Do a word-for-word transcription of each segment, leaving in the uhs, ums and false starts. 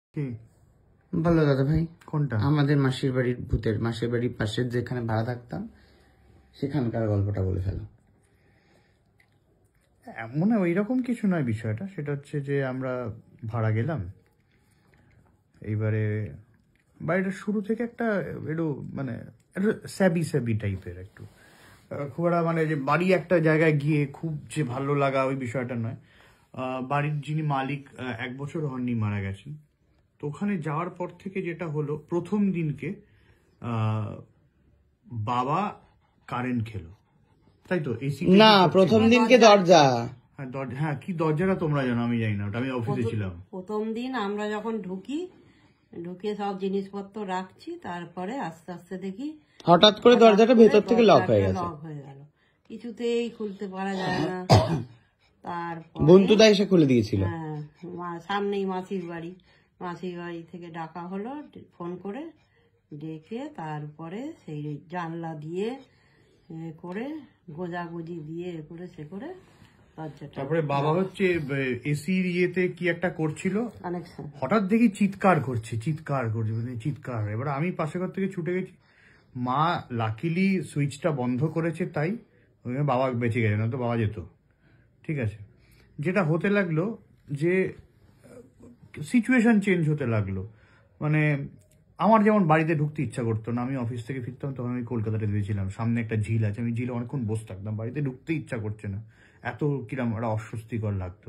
কি বলো দাদা ভাই, কোনটা? আমাদের মাসির বাড়ির ভূতের, মাসির বাড়ির পাশের যেখানে ভাড়া থাকতাম সেখানকার গল্পটা বলে ফেলো। মনে ওই রকম কিছু নয় বিষয়টা। সেটা হচ্ছে যে আমরা ভাড়া গেলাম, এইবারে বাড়িটা শুরু থেকে একটা একটু মানে একটু স্যাবি স্যাবি টাইপের, একটু খুব একটা মানে যে বাড়ি একটা জায়গায় গিয়ে খুব যে ভালো লাগা ওই বিষয়টা নয়। বাড়ির যিনি মালিক এক বছর হননি, মারা গেছেন। তো ওখানে যাওয়ার পর থেকে যেটা হলো, প্রথম দিনকে বাবা কারেন্ট খেলো, তাই তো এসি না, প্রথম দিনকে দরজা, হ্যাঁ কি দরজাটা তোমরা জানো, আমি জানি না, ওটা আমি অফিসে ছিলাম। প্রথম দিন আমরা যখন ঢুকি ঢুকে সব জিনিসপত্র রাখছি, তারপরে আস্তে আস্তে দেখি হঠাৎ করে দরজাটা ভেতর থেকে লক হয়ে গেছে, লক হয়ে গেল, কিছুতেই খুলতে পারা যায় না। তারপর বন্ধুদা এসে খুলে দিয়েছিল। হ্যাঁ, সামনেই মাসির বাড়ি, মাসির বাড়ি থেকে ডাকা হলো ফোন করে, ডেকে তারপরে সেই জানলা দিয়ে করে গোজাগুজি দিয়ে এ করে সে করে তারপরে বাবা হচ্ছে এসির ইয়েতে কি একটা করছিল, কানেকশন, হঠাৎ দেখি চিৎকার করছে চিৎকার করছে মানে চিৎকার। এবার আমি পাশে ঘর থেকে ছুটে গেছি, মা লাকিলি সুইচটা বন্ধ করেছে, তাই বাবা বেঁচে গেছে, না তো বাবা যেত। ঠিক আছে, যেটা হতে লাগলো যে সিচুয়েশন চেঞ্জ হতে লাগলো। মানে আমার যেমন বাড়িতে ঢুকতে ইচ্ছা করতো না, আমি অফিস থেকে ফিরতাম তখন আমি কলকাতাতে দিয়েছিলাম, সামনে একটা ঝিল আছে, আমি ঝিলে অনেকক্ষণ বসে থাকতাম, বাড়িতে ঢুকতে ইচ্ছা করছে না, এত কিরম একটা অস্বস্তিকর লাগতো।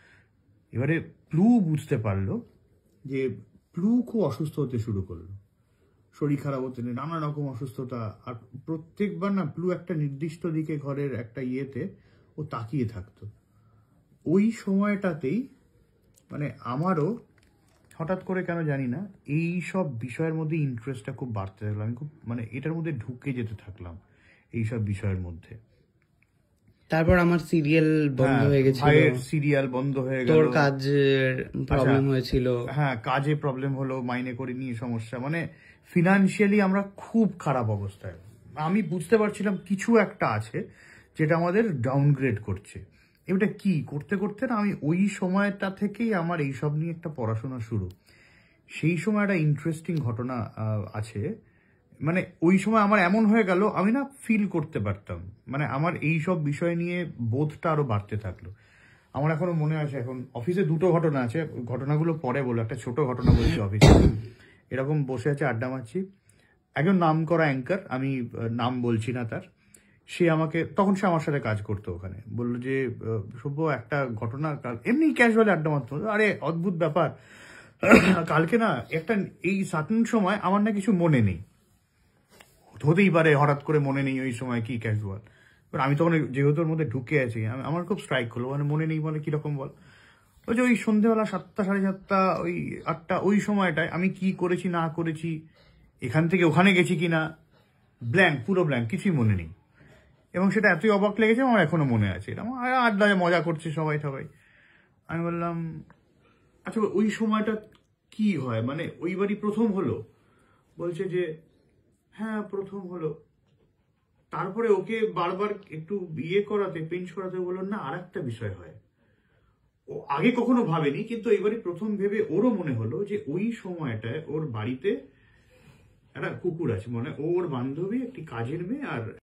এবারে প্লু বুঝতে পারলো যে প্লু খুব অসুস্থ হতে শুরু করলো, শরীর খারাপ হতে নেই, নানা রকম অসুস্থতা। আর প্রত্যেকবার না প্লু একটা নির্দিষ্ট দিকে ঘরের একটা ইয়েতে ও তাকিয়ে থাকতো। ওই সময়টাতেই মানে আমারও হঠাৎ করে কেন জানি না এই সব বিষয়ের মধ্যে ইন্টারেস্টটা খুব বাড়তে থাকলো, আমি খুব মানে এটার মধ্যে ঢুকে যেতে থাকলাম এই সব বিষয়ের মধ্যে। তারপর আমার সিরিয়াল বন্ধ হয়ে গেছিল, ভাইয়ের সিরিয়াল বন্ধ হয়ে গেল, তোর কাজের প্রবলেম হয়েছিল, হ্যাঁ কাজে প্রবলেম হলো, মাইনে করে নিয়ে সমস্যা, মানে ফিনান্সিয়ালি আমরা খুব খারাপ অবস্থায়। আমি বুঝতে পারছিলাম কিছু একটা আছে যেটা আমাদের ডাউনগ্রেড করছে। এটা কি করতে করতে না আমি ওই সময়টা থেকেই আমার এইসব নিয়ে একটা পড়াশোনা শুরু। সেই সময় একটা ইন্টারেস্টিং ঘটনা আছে, মানে ওই সময় আমার এমন হয়ে গেল আমি না ফিল করতে পারতাম, মানে আমার এই সব বিষয় নিয়ে বোধটা আরো বাড়তে থাকলো। আমার এখনো মনে আছে, এখন অফিসে দুটো ঘটনা আছে, ঘটনাগুলো পরে বলো, একটা ছোট ঘটনা বলছি। অফিসে এরকম বসে আছে, আড্ডা মারছি, একজন নাম করা অ্যাঙ্কার, আমি নাম বলছি না তার, সে আমাকে তখন সে আমার সাথে কাজ করতো ওখানে, বললো যে সভ্য একটা ঘটনা, এমনি ক্যাজুয়ালি আড্ডা মারতো, আরে অদ্ভুত ব্যাপার, কালকে না একটা এই সার্টেন সময় আমার না কিছু মনে নেই, হতেই পারে হঠাৎ করে মনে নেই ওই সময় কি ক্যাজুয়াল। আমি তখন যেহেতু ওর মধ্যে ঢুকে আছি, আমার খুব স্ট্রাইক হলো, মানে মনে নেই বলে কিরকম বল। ওই যে ওই সন্ধ্যেবেলা সাতটা সাড়ে সাতটা ওই আটটা ওই সময়টায় আমি কি করেছি না করেছি, এখান থেকে ওখানে গেছি কিনা, ব্ল্যাঙ্ক, পুরো ব্ল্যাঙ্ক, কিছুই মনে নেই। এবং সেটা এতই অবাক লেগেছে আমার এখনো মনে আছে। আমার আড্ডায় মজা করছে সবাই সবাই আমি বললাম আচ্ছা ওই সময়টা কি হয়, মানে ওই বাড়ি প্রথম হলো? বলছে যে হ্যাঁ প্রথম হলো। তারপরে ওকে বারবার একটু ইয়ে করাতে, পিঞ্চ করাতে বললো না আর একটা বিষয় হয়। ও আগে কখনো ভাবেনি, কিন্তু এবারে প্রথম ভেবে ওরও মনে হলো যে ওই সময়টায় ওর বাড়িতে একটা কুকুর আছে, মানে ওর বান্ধবী, একটি কাজের মেয়ে আর